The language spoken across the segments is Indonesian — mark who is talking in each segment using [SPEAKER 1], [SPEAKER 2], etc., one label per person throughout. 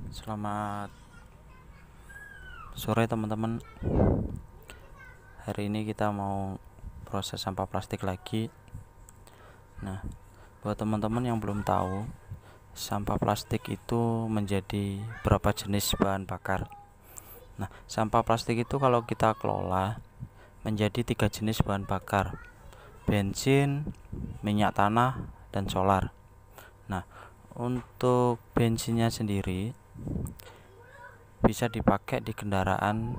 [SPEAKER 1] Selamat sore teman-teman. Hari ini kita mau proses sampah plastik lagi. Nah, buat teman-teman yang belum tahu, sampah plastik itu menjadi berapa jenis bahan bakar. Nah, sampah plastik itu kalau kita kelola menjadi 3 jenis bahan bakar: bensin, minyak tanah, dan solar. Nah, untuk bensinnya sendiri bisa dipakai di kendaraan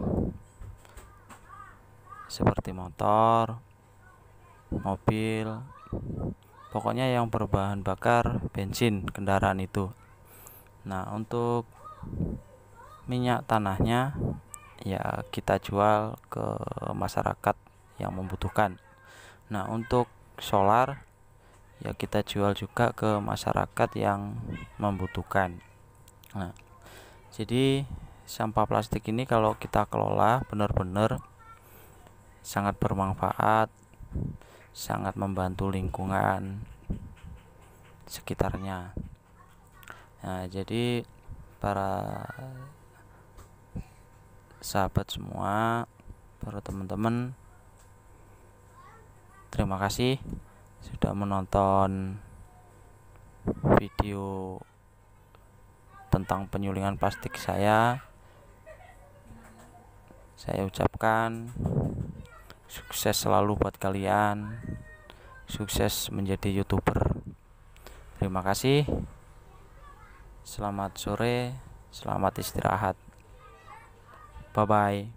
[SPEAKER 1] seperti motor, mobil, pokoknya yang berbahan bakar bensin kendaraan itu. Nah, untuk minyak tanahnya ya kita jual ke masyarakat yang membutuhkan. Nah, untuk solar ya kita jual juga ke masyarakat yang membutuhkan. Nah, jadi sampah plastik ini kalau kita kelola benar-benar sangat bermanfaat, sangat membantu lingkungan sekitarnya. Nah, jadi para sahabat semua, para teman-teman, terima kasih sudah menonton video tentang penyulingan plastik saya. Saya ucapkan sukses selalu buat kalian, sukses menjadi YouTuber. Terima kasih. Selamat sore, selamat istirahat. Bye bye.